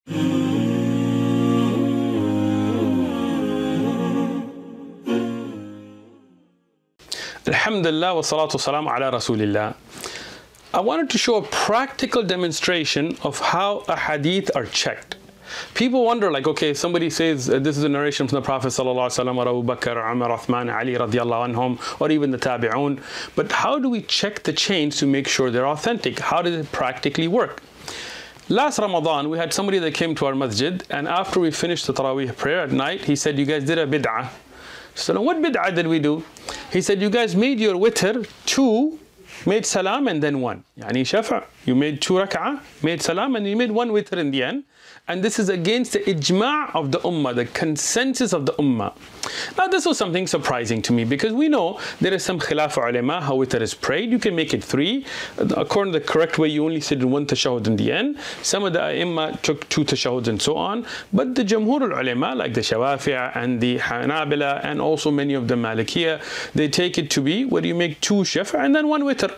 Alhamdulillah wa salatu salam ala Rasulillah. I wanted to show a practical demonstration of how a hadith are checked. People wonder, like, okay, somebody says this is a narration from the Prophet sallallahu alaihi wasallam, or Abu Bakr, Umar, Uthman, Ali radiallahu anhum, or even the Tabi'un. But how do we check the chains to make sure they're authentic? How does it practically work? Last Ramadan, we had somebody that came to our masjid, and after we finished the Taraweeh prayer at night, he said, you guys did a bid'ah. So what bid'ah did we do? He said, you guys made your witr 2, made salam and then 1. Yani shafa'. You made 2 rak'ah, made salam, and you made 1 witr in the end. And this is against the ijma' of the ummah, the consensus of the ummah. Now this was something surprising to me, because we know there is some khilaf ulama how witr is prayed. You can make it 3. According to the correct way, you only sit in 1 tashahud in the end. Some of the ai*imma took 2 tashahuds and so on. But the jamhur ulama, like the Shawafi' and the Hanabila, and also many of the Malikiyah, they take it to be where you make 2 shafa' and then 1 witr.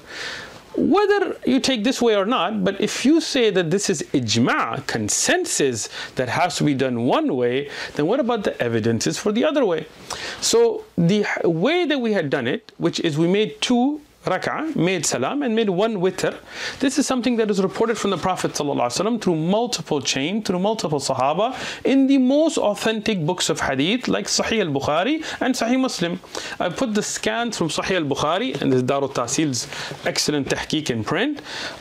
Whether you take this way or not, but if you say that this is ijma', consensus, that has to be done one way, then what about the evidences for the other way? So the way that we had done it, which is we made 2 rak'ah, made salam, and made 1 witr. This is something that is reported from the Prophet ﷺ through multiple chains, through multiple Sahaba, in the most authentic books of hadith, like Sahih al-Bukhari and Sahih Muslim. I put the scans from Sahih al-Bukhari, and this is Darut Tahsil's excellent tahqiq in print.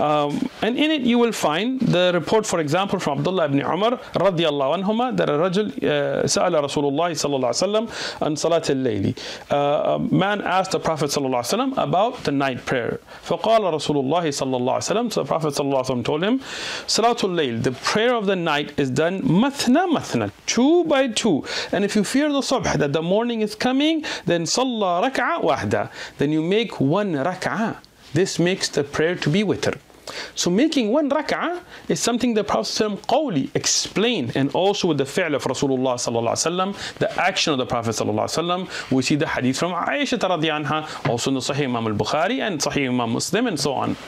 And in it you will find the report, for example, from Abdullah ibn Umar radiyallahu anhuma, that a rajul sa'ala Rasulullah sallallahu alaihi wasallam an salat al-layli. A man asked the Prophet sallallahu alaihi wasallam about the night prayer. فقال رسول الله صلى الله عليه وسلم. So the Prophet صلى الله عليه وسلم told him, Salatul Layl, the prayer of the night is done mathna mathna, 2 by 2. And if you fear the subh, that the morning is coming, then صلى ركعة واحدة, then you make 1 rak'ah. This makes the prayer to be witr. So making 1 rak'ah is something the Prophet qawli explained, and also with the fi'l of Rasulullah sallallahu alaihi wasallam, the action of the Prophet sallallahu alaihi wasallam. We see the hadith from Aisha radhiyallahu anha, also in the Sahih Imam al-Bukhari and Sahih Imam Muslim, and so on.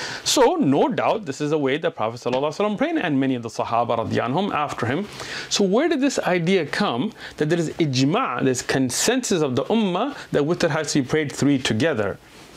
So no doubt this is the way the Prophet sallallahu alaihi wasallam prayed, and many of the Sahaba radhiyallahu anhum after him. So where did this idea come that there is ijma', this consensus of the ummah that witr has to be prayed 3 together?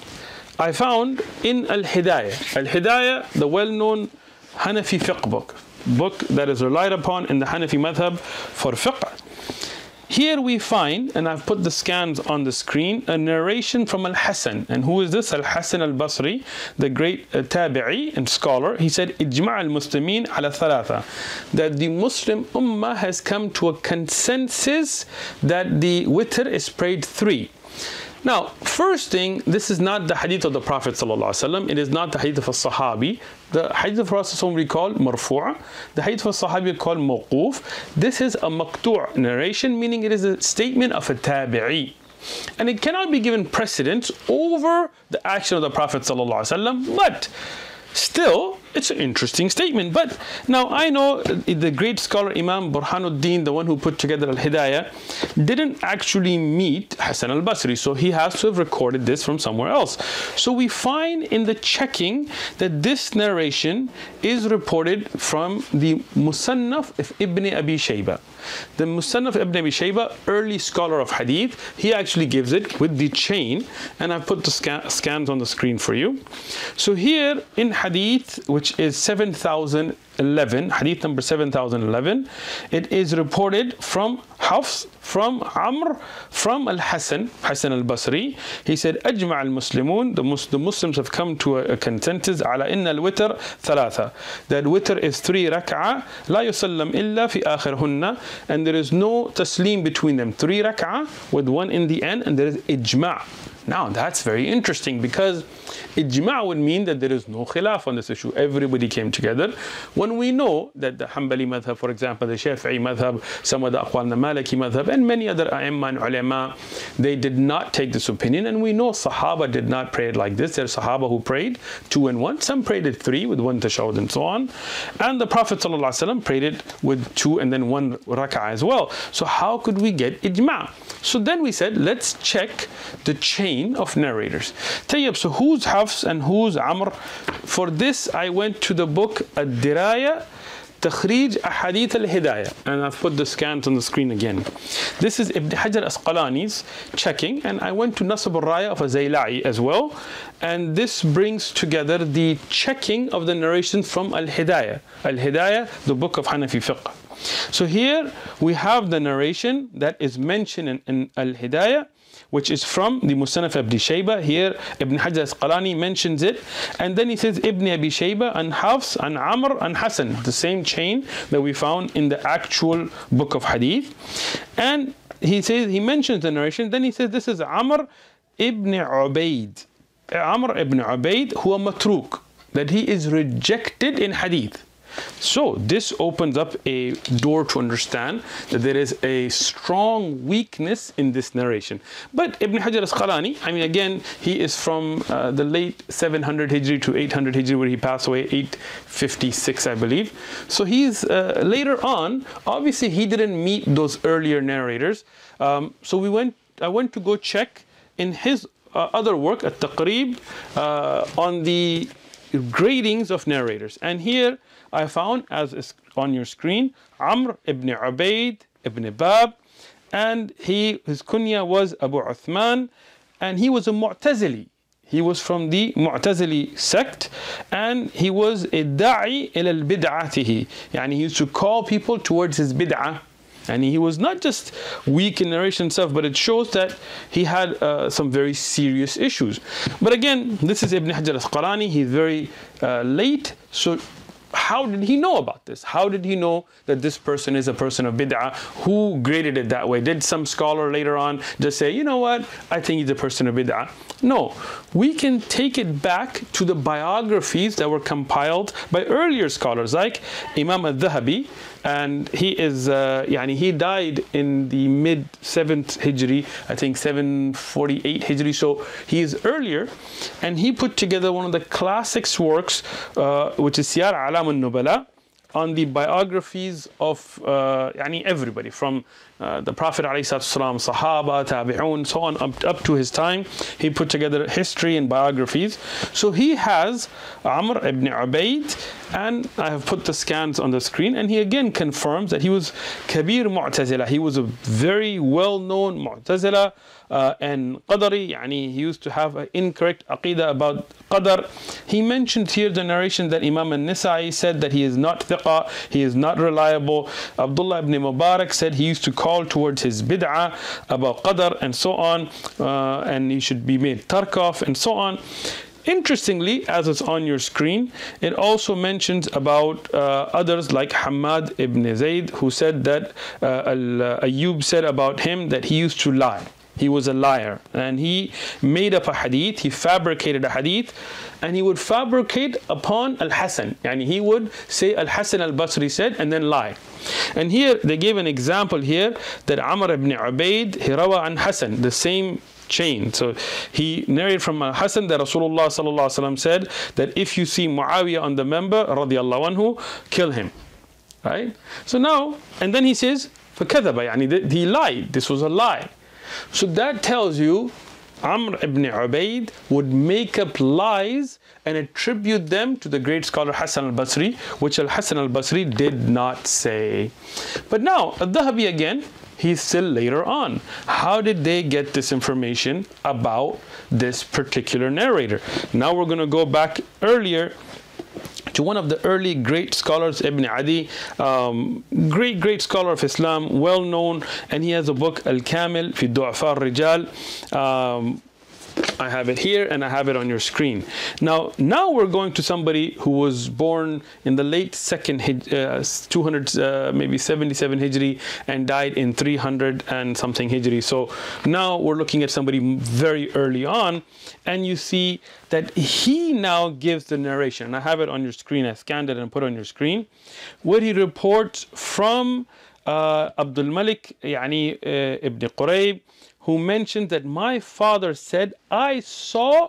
I found in Al-Hidayah. Al-Hidayah, the well-known Hanafi fiqh book that is relied upon in the Hanafi madhab for fiqh. Here we find, and I've put the scans on the screen, a narration from Al-Hasan. And who is this? Al-Hasan al-Basri, the great tabi'i and scholar. He said, Ijma' al-Muslimin ala thalatha, that the Muslim ummah has come to a consensus that the witr is prayed 3. Now, first thing, this is not the hadith of the Prophet ﷺ. It is not the hadith of a Sahabi. The hadith of the Prophet we call marfu'. The hadith of a Sahabi we call mawquf. This is a maqtu' narration, meaning it is a statement of a tabi'i. And it cannot be given precedence over the action of the Prophet ﷺ, but still, it's an interesting statement. But now I know the great scholar Imam Burhanuddin, the one who put together Al-Hidayah, didn't actually meet Hasan al-Basri, so he has to have recorded this from somewhere else. So we find in the checking that this narration is reported from the Musannaf of Ibn Abi Shayba. The Musannaf Ibn Abi Shayba, early scholar of hadith, he actually gives it with the chain, and I've put the scans on the screen for you. So here in hadith, which is 7011, hadith number 7011, it is reported from Hafs, from Amr, from Al-Hasan, Hasan al-Basri. He said, Ajma' al-Muslimun, the Muslims have come to a consensus, ala inna al-witr thalatha, that witr is 3 rak'ah, la yusallam illa fi akhirhunna, and there is no taslim between them. 3 rak'ah with 1 in the end, and there is ijma'. Now that's very interesting, because ijma' would mean that there is no khilaf on this issue. Everybody came together. When we know that the Hanbali madhab, for example, the Shafi'i madhab, some of the aqwal the Maliki madhab, and many other ai*imma and ulama, they did not take this opinion. And we know Sahaba did not pray it like this. There are Sahaba who prayed 2 and 1. Some prayed it 3 with 1 tashahud and so on. And the Prophet ﷺ prayed it with 2 and then 1 rak'ah as well. So how could we get ijma'? So then we said, let's check the chain of narrators. Tayyib, so who's Hafs and who's Amr? For this, I went to the book Ad-Diraya Takhrij Ahadith al-Hidayah. And I've put the scans on the screen again. This is Ibn Hajar Asqalani's checking, and I went to Nasab al-Raya of Zayla'i as well. And this brings together the checking of the narrations from Al-Hidayah. Al-Hidayah, the book of Hanafi fiqh. So here we have the narration that is mentioned in Al-Hidayah, which is from the Musannaf Ibn Shayba. Here Ibn Hajar Asqalani mentions it, and then he says Ibn Abi Shayba and Hafs and Amr and Hassan, the same chain that we found in the actual book of Hadith. And he says, he mentions the narration, then he says this is Amr ibn Ubaid. Amr ibn Ubaid, huwa matruk, that he is rejected in Hadith. So this opens up a door to understand that there is a strong weakness in this narration. But Ibn Hajar Asqalani, I mean, again, he is from the late 700 Hijri to 800 Hijri, where he passed away 856, I believe. So he's later on, obviously he didn't meet those earlier narrators. So I went to go check in his other work, At-Taqrib, on the gradings of narrators. And here I found, as is on your screen, Amr ibn Ubaid ibn Bab, and his kunya was Abu Uthman, and he was a Mu'tazili. He was from the Mu'tazili sect, and he was a da'i ila al-bid'atihi. Yani he used to call people towards his bid'ah. And he was not just weak in narration himself, but it shows that he had some very serious issues. But again, this is Ibn Hajar Asqalani. He's very late. So how did he know about this? How did he know that this person is a person of bid'ah? Who graded it that way? Did some scholar later on just say, you know what, I think he's a person of bid'ah? No, we can take it back to the biographies that were compiled by earlier scholars like Imam al-Dhahabi, and he is, he died in the mid 7th Hijri, I think 748 Hijri, so he is earlier, and he put together one of the classics works, which is Siyar Alam al-Nubala, on the biographies of everybody from the Prophet ﷺ, Sahaba, Tabi'un, so on up to his time. He put together history and biographies. So he has Amr ibn Ubaid, and I have put the scans on the screen, and he again confirms that he was Kabir Mu'tazila. He was a very well-known Mu'tazila and Qadari, he used to have an incorrect aqidah about Qadar. He mentioned here the narration that Imam al-Nisa'i said that he is not thiqa, he is not reliable. Abdullah ibn Mubarak said he used to call towards his bid'ah about Qadar and so on, and he should be made tark of and so on. Interestingly, as it's on your screen, it also mentions about others like Hamad ibn Zayd, who said that Ayyub said about him that he used to lie. He was a liar, and he made up a hadith, he fabricated a hadith, and he would fabricate upon Al-Hasan. He would say Al-Hasan al-Basri said and then lie. And here they gave an example here that Amr ibn Ubaid, he rawa an Hasan, the same chain. So he narrated from Hasan that Rasulullah sallallahu alaihi wasallam said that if you see Muawiyah on the member, radiyallahu anhu, kill him. Right? So now, and then he says, فَكَذَبَ, he lied, this was a lie. So that tells you Amr ibn Ubaid would make up lies and attribute them to the great scholar Hassan al-Basri, which al-Hassan al-Basri did not say. But now, al-Dhahabi again, he's still later on. How did they get this information about this particular narrator? Now we're going to go back earlier to one of the early great scholars, Ibn Adi, great scholar of Islam, well known, and he has a book, Al-Kamil fi Du'afa al-Rijal. I have it here and I have it on your screen. Now we're going to somebody who was born in the late 200, maybe 77 Hijri, and died in 300 and something Hijri. So now we're looking at somebody very early on, and you see that he now gives the narration. I have it on your screen. I scanned it and put it on your screen, where he reports from Abdul Malik, Ibn Qurayb, who mentioned that my father said, I saw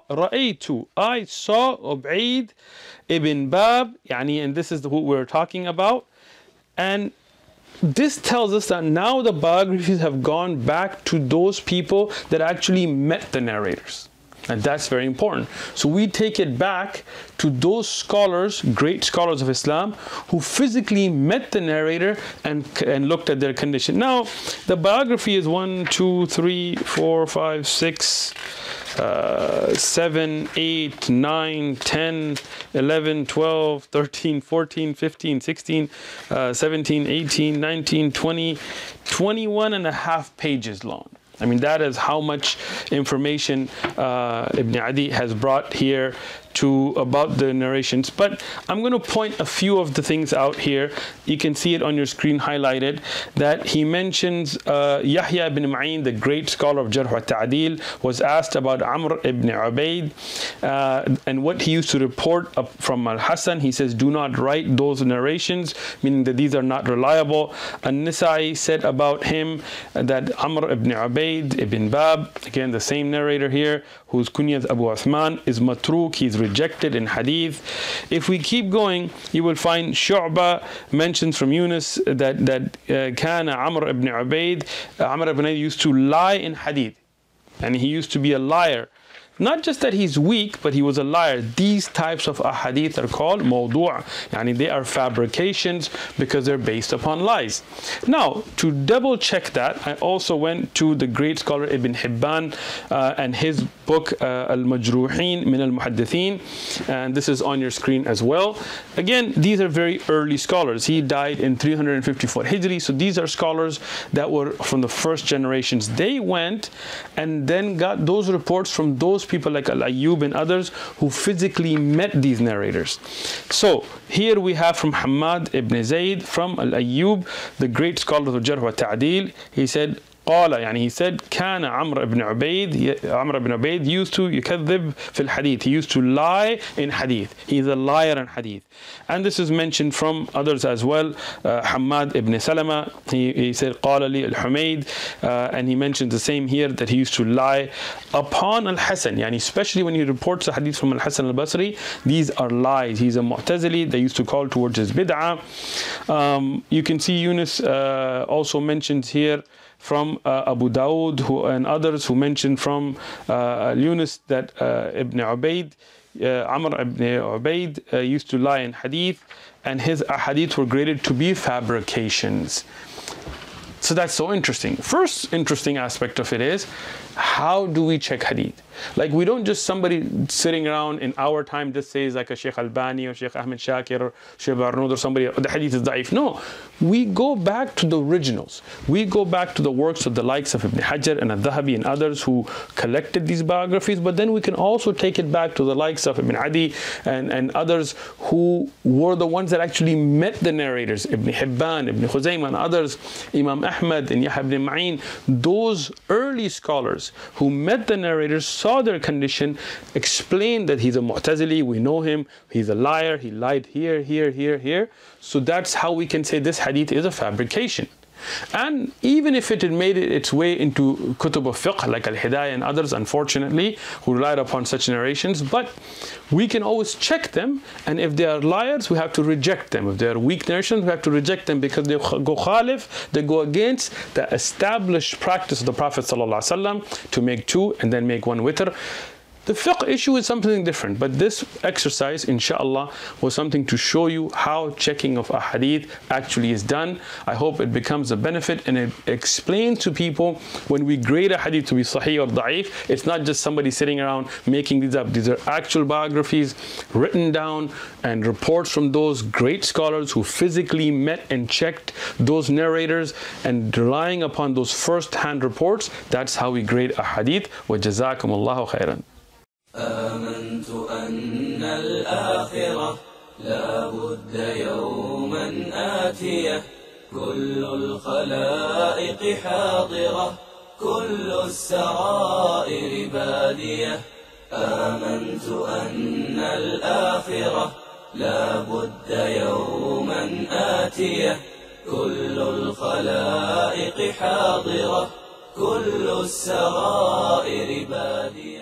Ubaid ibn Bab, and this is who we're talking about. And this tells us that now the biographies have gone back to those people that actually met the narrators. And that's very important. So we take it back to those scholars, great scholars of Islam, who physically met the narrator and looked at their condition. Now, the biography is 1, 2, 3, 4, 5, 6, 7, 8, 9, 10, 11, 12, 13, 14, 15, 16, 17, 18, 19, 20, 21 and a half pages long. I mean, that is how much information Ibn Adi has brought here about the narrations. But I'm going to point a few of the things out here. You can see it on your screen highlighted, that he mentions Yahya ibn Ma'in, the great scholar of Jarh wa Ta'dil, was asked about Amr ibn Ubaid and what he used to report from Al-Hasan. He says, do not write those narrations, meaning that these are not reliable. An-Nisa'i said about him that Amr ibn Ubaid ibn Bab, again the same narrator here, whose kunya is Abu Uthman, is matruk, he's rejected in hadith. If we keep going, you will find Shu'ba mentions from Yunus that Kana Amr ibn Ubaid, Amr ibn Ubaid used to lie in hadith, and he used to be a liar. Not just that he's weak, but he was a liar. These types of ahadith are called mawdu', yani they are fabrications because they're based upon lies. Now, to double check that, I also went to the great scholar Ibn Hibban and his book Al-Majruhin min al-Muhaddithin, and this is on your screen as well. Again, these are very early scholars. He died in 354 Hijri, so these are scholars that were from the first generations. They went and then got those reports from those people like Al-Ayyub and others who physically met these narrators. So here we have from Hamad ibn Zayd from Al-Ayyub, the great scholar of Jarh wa Ta'dil. He said, he said, كان عمرو بن عبيد used to يكذب في الحديث. He used to lie in hadith. He's a liar in hadith. And this is mentioned from others as well. Hamad ibn Salama, he said, قال لي الحميد, and he mentioned the same here, that he used to lie upon Al-Hasan, especially when he reports a hadith from Al-Hasan al-Basri. These are lies. He's a Mu'tazili. They used to call towards his bid'ah. You can see Yunus also mentions here from Abu Dawud and others who mentioned from Yunus that Ibn Ubaid, Amr ibn Ubaid used to lie in hadith, and his ahadith were graded to be fabrications. So that's so interesting. First interesting aspect of it is, how do we check hadith? Like, we don't just somebody sitting around in our time just says like a Sheikh Albani or Sheikh Ahmed Shakir or Sheikh Barnoud or somebody, the hadith is da'if. No, we go back to the originals. We go back to the works of the likes of Ibn Hajar and Al-Dhahabi and others who collected these biographies, but then we can also take it back to the likes of Ibn Adi and others who were the ones that actually met the narrators, Ibn Hibban, Ibn Khuzaymah and others, Imam Ahmad and Yahya ibn Ma'in. Those early scholars who met the narrators, saw their condition, explained that he's a Mu'tazili, we know him, he's a liar, he lied here, here, here, here. So that's how we can say this hadith is a fabrication. And even if it had made its way into kutub of fiqh like Al-Hidayah and others, unfortunately, who relied upon such narrations, but we can always check them, and if they are liars, we have to reject them. If they are weak narrations, we have to reject them because they go khalif, they go against the established practice of the Prophet ﷺ to make two and then make one witr. The fiqh issue is something different, but this exercise, inshallah, was something to show you how checking of a hadith actually is done. I hope it becomes a benefit and it explains to people when we grade a hadith to be sahih or da'if, it's not just somebody sitting around making these up. These are actual biographies written down and reports from those great scholars who physically met and checked those narrators, and relying upon those first-hand reports, that's how we grade a hadith. Wa jazakumullahu khairan. آمنت أن الآخرة لا بد يوما آتية كل الخلائق حاضرة كل السرائر بادية آمنت أن الآخرة لا بد يوما آتية كل الخلائق حاضرة كل السرائر بادية.